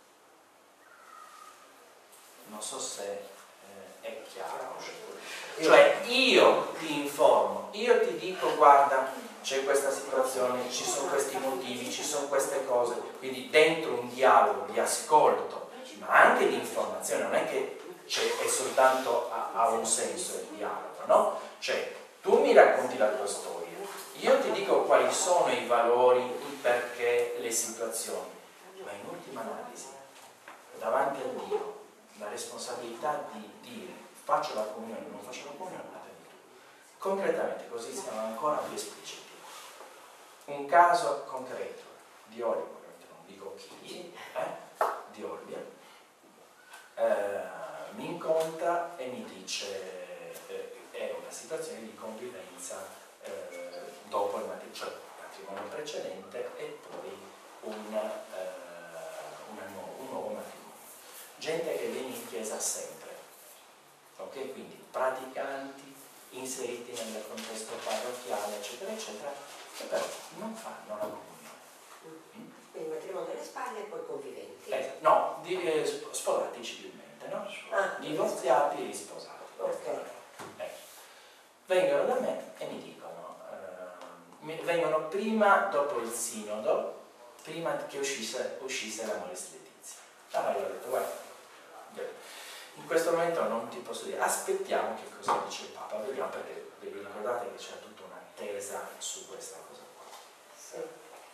B: Non so se eh, è chiaro. Cioè io ti informo, io ti dico guarda c'è questa situazione, ci sono questi motivi, ci sono queste cose, quindi dentro un dialogo di ascolto, ma anche di informazione, non è che è soltanto a, a un senso il dialogo, no? Cioè tu mi racconti la tua storia, io ti dico quali sono i valori, il perché, le situazioni, ma in ultima analisi, davanti a Dio, la responsabilità di dire faccio la comunione o non faccio la comunione, la prendi tu. Concretamente, così siamo ancora più espliciti. Un caso concreto di Olbia, non dico chi, eh, di Olbia, eh, mi incontra e mi dice eh, è una situazione di convivenza eh, dopo il matrimonio, cioè il matrimonio precedente e poi un, eh, una nuovo, un nuovo matrimonio. Gente che viene in chiesa sempre, ok? Quindi praticanti, inseriti nel contesto parrocchiale, eccetera, eccetera, che però non fanno la comunione.
C: Mm. Quindi matrimonio alle spalle e poi conviventi.
B: Eh, no, di, eh, sposati civilmente, no?
C: Ah,
B: divorziati e risposati.
C: Okay.
B: Eh. Vengono da me e mi dicono, eh, vengono prima dopo il sinodo, prima che uscisse, uscisse l'Amoris Letizia. Allora io ho detto, guarda, in questo momento non ti posso dire, aspettiamo che cosa dice il Papa, vediamo, perché vi ricordate che c'è tutta un'attesa su questa cosa qua.
C: Sì.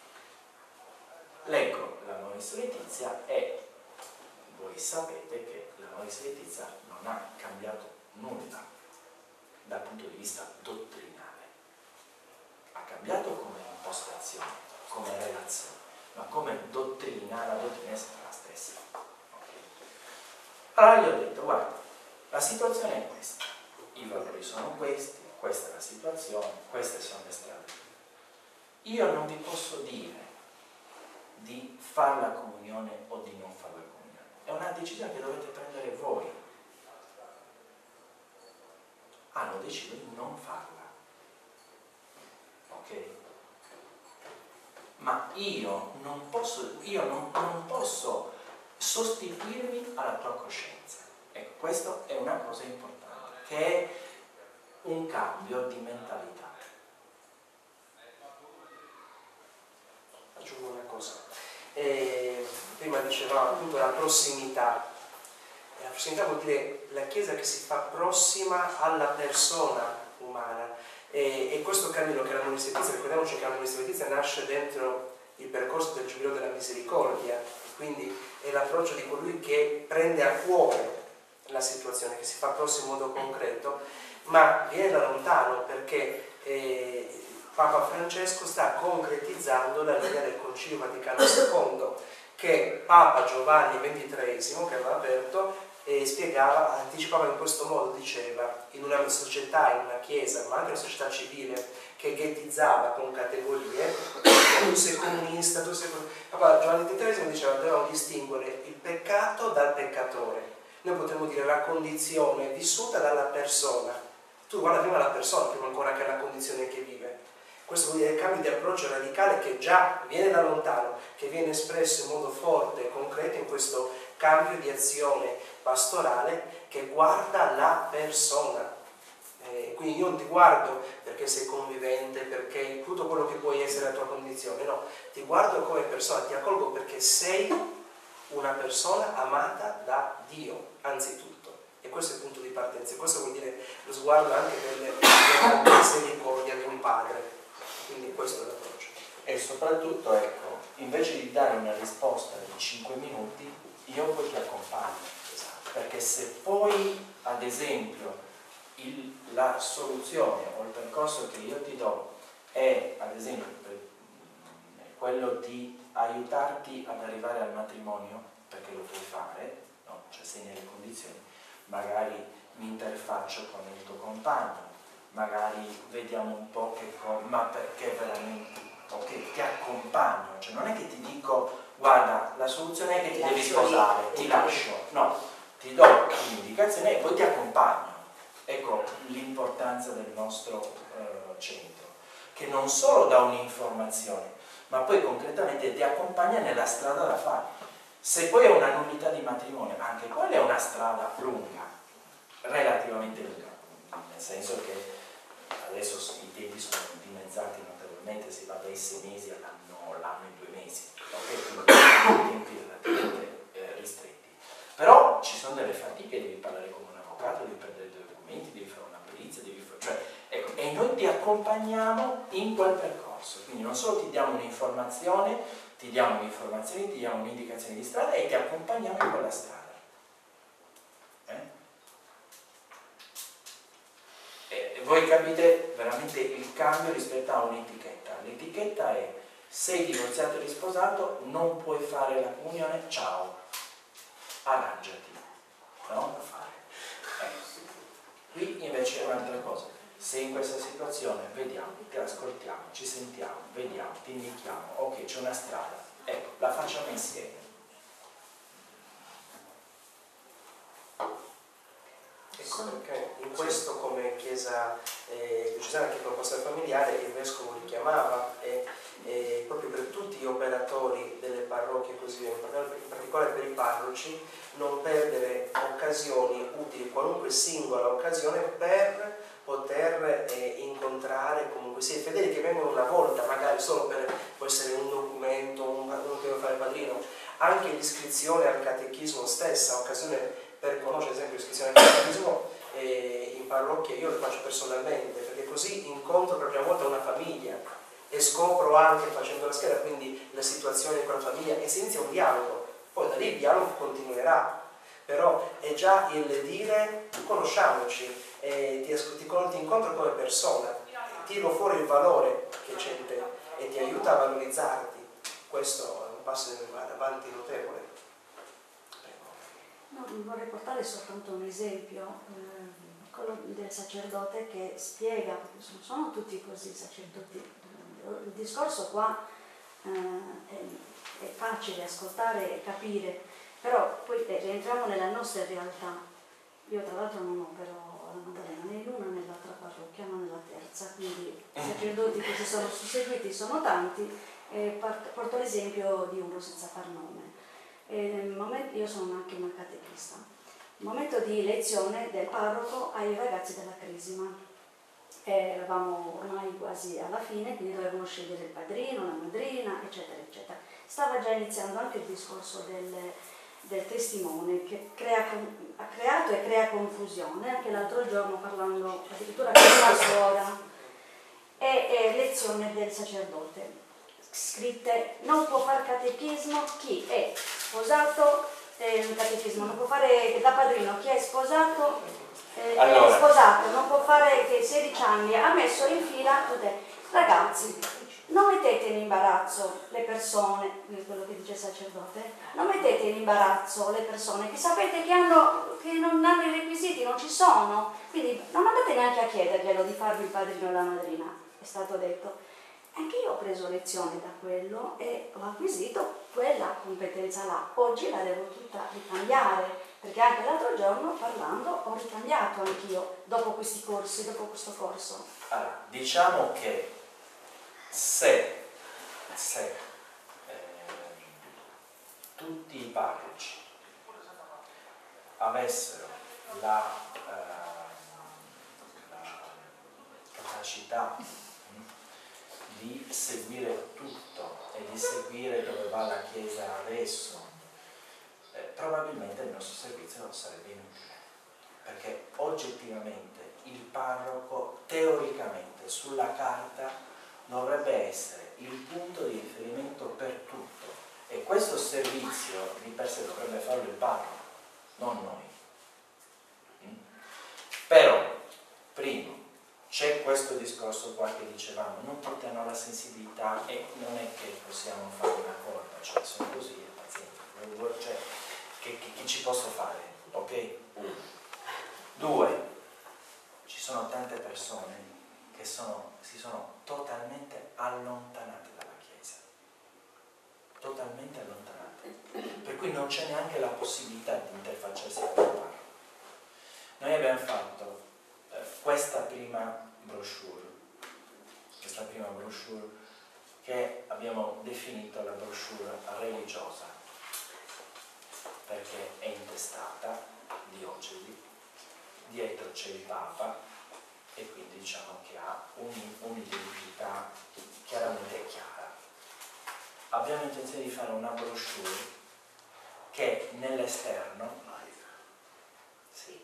B: Leggo l'Amoris Letizia e voi sapete che l'Amoris Letizia non ha cambiato nulla dal punto di vista dottrinale. Ha cambiato come impostazione, come relazione, ma come dottrina, la dottrina è sempre la stessa. Allora gli ho detto, guarda, la situazione è questa, i valori sono questi, questa è la situazione, queste sono le strade. Io non vi posso dire di fare la comunione o di non fare la comunione, è una decisione che dovete prendere voi. Hanno deciso di non farla, ok? Ma io non posso, io non, non posso sostituirmi alla tua coscienza. Ecco, questo è una cosa importante, che è un cambio di mentalità.
A: Aggiungo una cosa. Eh, prima dicevamo appunto la prossimità. La prossimità vuol dire la Chiesa che si fa prossima alla persona umana. E, e questo cammino che la Monistetizia, ricordiamoci che la Monistetizia nasce dentro il percorso del Giubileo della Misericordia, e quindi è l'approccio di colui che prende a cuore la situazione, che si fa prossimo in modo concreto, ma viene da lontano perché eh, Papa Francesco sta concretizzando la linea del Concilio Vaticano secondo, che Papa Giovanni ventitreesimo, che aveva aperto, e spiegava, anticipava in questo modo, diceva, in una società, in una chiesa, ma anche una società civile che ghettizzava con categorie, tu sei comunista, tu sei comunista. Papa Giovanni ventitreesimo diceva che dovevamo distinguere il peccato dal peccatore. Noi potremmo dire la condizione vissuta dalla persona. Tu guarda prima la persona, prima ancora che la condizione che vive. Questo vuol dire il cambio di approccio radicale che già viene da lontano, che viene espresso in modo forte e concreto in questo cambio di azione pastorale che guarda la persona. Eh, quindi io non ti guardo perché sei convivente, perché tutto quello che puoi essere la tua condizione, no, ti guardo come persona, ti accolgo perché sei una persona amata da Dio, anzitutto. E questo è il punto di partenza, e questo vuol dire lo sguardo anche delle, della misericordia di un padre. Quindi questo è l'approccio.
B: E soprattutto, ecco, invece di dare una risposta di cinque minuti, io poi ti accompagno. Esatto. Perché se poi, ad esempio, il, la soluzione o il percorso che io ti do è, ad esempio, per, quello di aiutarti ad arrivare al matrimonio, perché lo puoi fare, no? Cioè sei nelle condizioni, magari mi interfaccio con il tuo compagno, magari vediamo un po' che cosa, ma perché veramente, ok, ti accompagno, cioè non è che ti dico guarda la soluzione è che ti devi sposare, ti lascio, no, ti do un'indicazione e poi ti accompagno. Ecco l'importanza del nostro eh, centro, che non solo dà un'informazione, ma poi concretamente ti accompagna nella strada da fare. Se poi è una nullità di matrimonio, anche quella è una strada lunga, relativamente lunga, nel senso che adesso i tempi sono dimezzati notevolmente, si va dai sei mesi all'anno, l'anno e due mesi, ok? Quindi tempi relativamente eh, ristretti. Però ci sono delle fatiche, devi parlare con un avvocato, devi prendere dei documenti, devi fare una perizia, devi fare, cioè, ecco, e noi ti accompagniamo in quel percorso, quindi non solo ti diamo un'informazione, ti diamo un'informazione, ti diamo un'indicazione di strada e ti accompagniamo in quella strada. Eh? E voi capite veramente il cambio rispetto a un'etichetta. L'etichetta è sei divorziato e risposato, non puoi fare la comunione, ciao, arrangiati, no? Eh. Qui invece è un'altra cosa, se in questa situazione vediamo, ti ascoltiamo, ci sentiamo, vediamo, ti indichiamo, ok, c'è una strada, ecco, la facciamo insieme.
A: Ecco perché in questo, come Chiesa eh, diocesana, anche proposta familiare, il Vescovo richiamava e, e proprio per tutti gli operatori delle parrocchie così via, in particolare per i parroci, non perdere occasioni utili, qualunque singola occasione, per poter eh, incontrare comunque sia i fedeli che vengono una volta, magari solo per, può essere un documento, un, uno che deve fare padrino, anche l'iscrizione al catechismo stessa, occasione per conoscere, ad esempio, l'iscrizione al catechismo eh, in parrocchia, io lo faccio personalmente, perché così incontro per la prima volta una famiglia e scopro anche, facendo la scheda, quindi la situazione di quella famiglia, e si inizia un dialogo. Poi da lì il dialogo continuerà, però è già il dire conosciamoci, eh, ti, ti, ti incontro come persona, tiro fuori il valore che c'è in te e ti aiuta a valorizzarti. Questo è un passo avanti notevole.
E: No, vorrei portare soltanto un esempio, eh, quello del sacerdote che spiega, perché non sono tutti così sacerdoti. Il discorso qua eh, è, è facile ascoltare e capire, però poi eh, rientriamo nella nostra realtà. Io tra l'altro non ho però la Maddalena né in una né nell'altra parrocchia, ma nella terza, quindi i sacerdoti che si sono susseguiti sono tanti, e porto l'esempio di uno senza far nome. E nel momento, io sono anche una catechista momento di lezione del parroco ai ragazzi della Crisima. E eravamo ormai quasi alla fine, quindi dovevano scegliere il padrino, la madrina, eccetera, eccetera. Stava già iniziando anche il discorso del, del testimone, che crea, ha creato e crea confusione. Anche l'altro giorno, parlando addirittura con una suora, e, e lezione del sacerdote. Scritte: non può fare catechismo chi è sposato, eh, il catechismo non può fare da padrino chi è sposato, eh,
B: Allora.
E: è sposato, non può fare che sedici anni, ha messo in fila tutte. Ragazzi, non mettete in imbarazzo le persone, quello che dice il sacerdote, non mettete in imbarazzo le persone che sapete che, hanno, che non hanno i requisiti, non ci sono, quindi non andate neanche a chiederglielo di farvi il padrino e la madrina, è stato detto. Anche io ho preso lezione da quello e ho acquisito quella competenza là. Oggi la devo tutta ricambiare, perché anche l'altro giorno parlando ho ricambiato anch'io dopo questi corsi, dopo questo corso.
B: Allora, diciamo che se, se eh, tutti i parroci avessero la, eh, la capacità di seguire tutto e di seguire dove va la Chiesa adesso, eh, probabilmente il nostro servizio non sarebbe inutile, perché oggettivamente il parroco teoricamente sulla carta dovrebbe essere il punto di riferimento per tutto, e questo servizio di per sé dovrebbe farlo il parroco, non noi. Mm? Però, primo, c'è questo discorso qua che dicevamo, non tutti hanno la sensibilità e non è che possiamo fare una colpa, cioè sono così e pazienti, cioè, che, che, che ci posso fare, ok? Uno. Due, ci sono tante persone che sono, si sono totalmente allontanate dalla Chiesa, totalmente allontanate, per cui non c'è neanche la possibilità di interfacciarsi con il parroco. Noi abbiamo fatto eh, questa prima brochure, questa prima brochure che abbiamo definito la brochure religiosa, perché è intestata diocesi, dietro c'è il Papa e quindi diciamo che ha un'identità chiaramente chiara. Abbiamo intenzione di fare una brochure che nell'esterno, sì,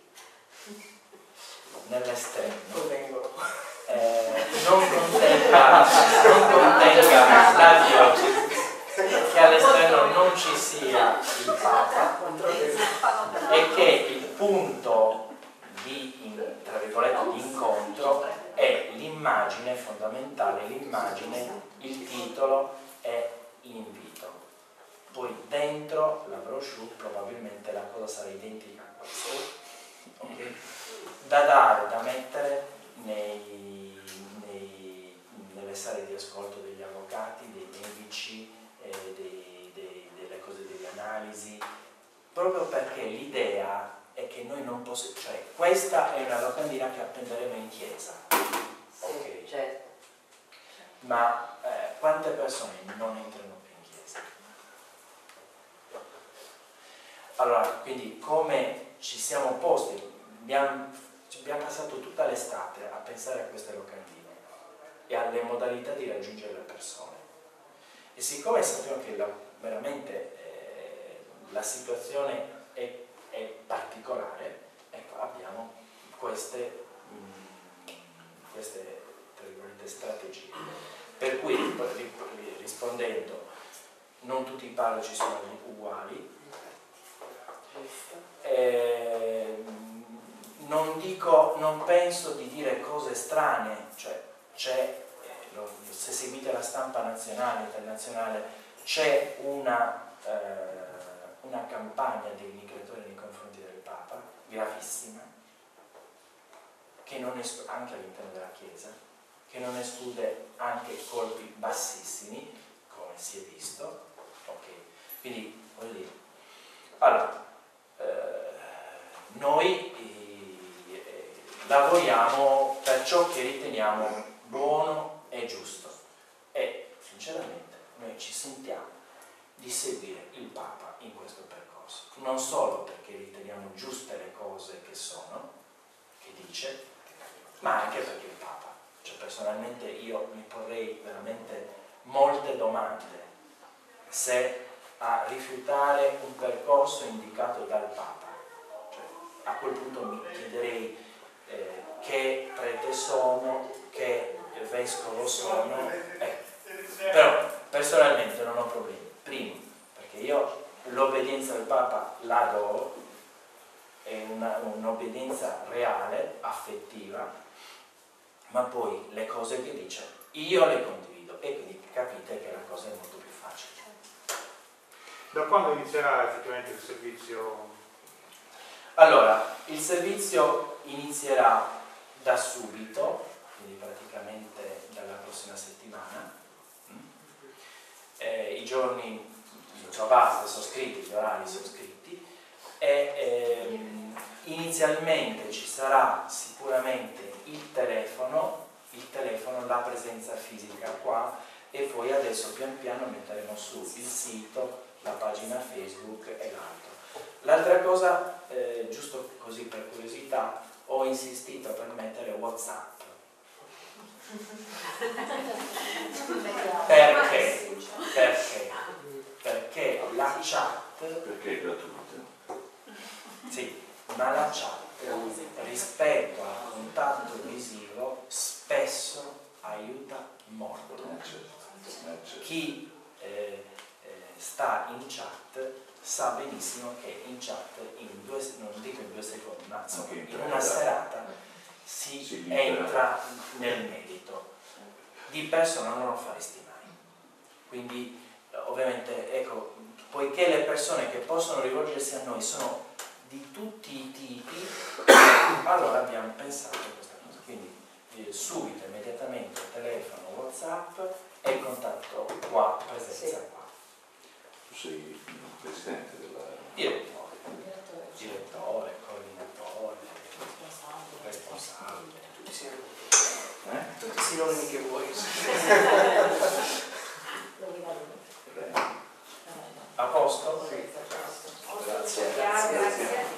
B: nell'esterno eh, non contenga, non contenga la diocesi, che all'esterno non ci sia il Papa e che il punto di, in, tra virgolette, di incontro è l'immagine fondamentale, l'immagine, il titolo è l'invito. Poi dentro la brochure probabilmente la cosa sarà identica a questo, okay? Da dare, da mettere nei, nei, nelle sale di ascolto degli avvocati, dei medici, eh, dei, dei, delle cose delle analisi, proprio perché l'idea è che noi non possiamo, cioè questa è una locandina che appenderemo in chiesa, ok?
C: Certo.
B: Ma eh, quante persone non entrano più in chiesa? Allora, quindi come ci siamo posti, abbiamo, abbiamo passato tutta l'estate a pensare a queste locandine e alle modalità di raggiungere le persone, e siccome sappiamo che la, veramente eh, la situazione è, è particolare, ecco, abbiamo queste, mh, queste tra virgolette, strategie, per cui rispondendo, non tutti i parroci sono uguali. Eh, non dico, non penso di dire cose strane, cioè c'è, eh, se seguite la stampa nazionale, internazionale, c'è una, eh, una campagna denigratoria nei confronti del Papa, gravissima, che non esclude, anche all'interno della Chiesa, che non esclude anche colpi bassissimi, come si è visto, ok? Quindi, voglio dire, allora, Eh, noi eh, lavoriamo per ciò che riteniamo buono e giusto, e sinceramente noi ci sentiamo di seguire il Papa in questo percorso. percorso, non solo perché riteniamo giuste le cose che sono, che dice, ma anche perché il Papa. Cioè, personalmente io mi porrei veramente molte domande se a rifiutare un percorso indicato dal Papa. Cioè, a quel punto mi chiederei eh, che prete sono, che vescovo sono, eh, però personalmente non ho problemi. Primo, perché io l'obbedienza al Papa la adoro, è una, un'obbedienza reale, affettiva, ma poi le cose che dice io le condivido e quindi capite che la cosa è molto più facile.
F: Da quando inizierà effettivamente il servizio?
B: Allora, il servizio inizierà da subito, quindi praticamente dalla prossima settimana. Eh, I giorni sono basta, sono scritti, gli orari sono scritti e ehm, inizialmente ci sarà sicuramente il telefono, il telefono, la presenza fisica qua e poi adesso pian piano metteremo su il sito, la pagina Facebook e l'altro. L'altra cosa, eh, giusto così per curiosità, ho insistito per mettere WhatsApp. Perché? Perché? Perché la chat...
D: Perché è gratuita.
B: Sì, ma la chat rispetto al contatto visivo spesso aiuta molto. Chi eh, eh, sta in chat sa benissimo che in chat in due, non dico in due secondi, ma insomma, in una serata si, si entra nel merito. Di persona non lo faresti mai. Quindi ovviamente, ecco, poiché le persone che possono rivolgersi a noi sono di tutti i tipi, allora abbiamo pensato a questa cosa. Quindi eh, subito, immediatamente, telefono, WhatsApp e il contatto qua, presenza
C: Sì.
B: qua.
D: Tu sei il presidente della...
B: Direttore, direttore, coordinatore, responsabile.
A: Tutti siano
D: Eh?
A: tutti i sinonimi che vuoi.
B: A posto?
A: Grazie.
C: Grazie.